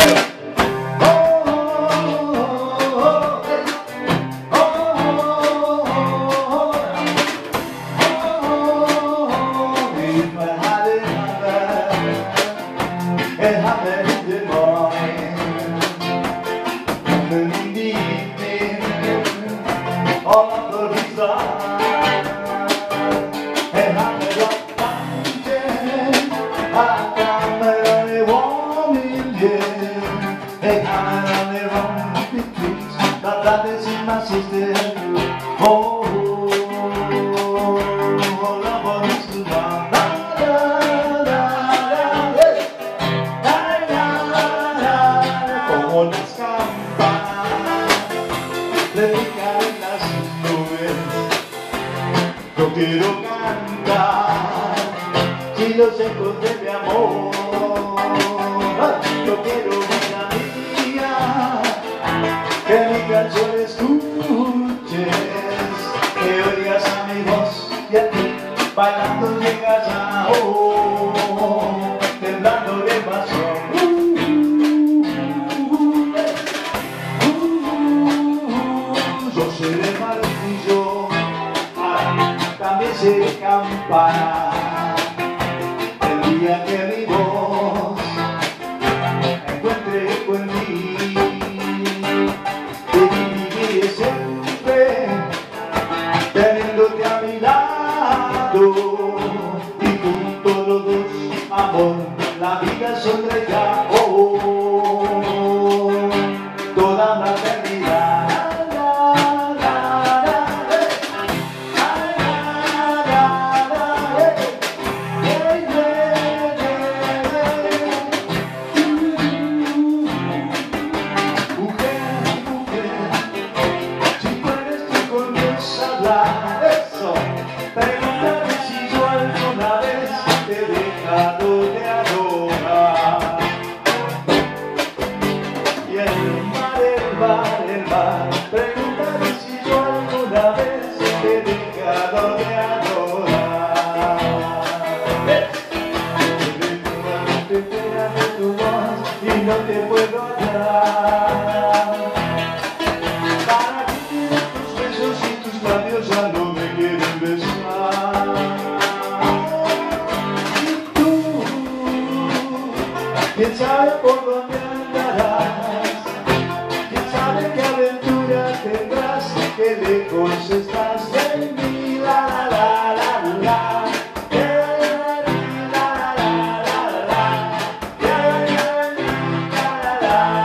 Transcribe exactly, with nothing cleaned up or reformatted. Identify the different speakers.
Speaker 1: Yo quiero cantar si los ecos de mi amor. Yo quiero, vida mía, que mi canción escuches, que oigas a mi voz y a ti bailando llegas a oh, temblando de pasión. Yo seré martillo, también seré campana, el día que mi voz encuentre eco en ti, y viviré siempre teniéndote a mi lado, y juntos los dos, amor, la vida sonreirá, oh, toda la eternidad. Eso, pregúntame si yo alguna vez te he dejado de adorar. Y el mar, el mar, el mar, pregúntame si yo alguna vez te he dejado de adorar. Te espérame tu voz y no te puedo hallar. Para que tus besos y tus labios ya no me quieren besar. Y tú, quién sabe por dónde andarás, quién sabe qué aventura tendrás, qué lejos estás de mí, la la la la la. La, la, la, la, la, la, la, la, la, la.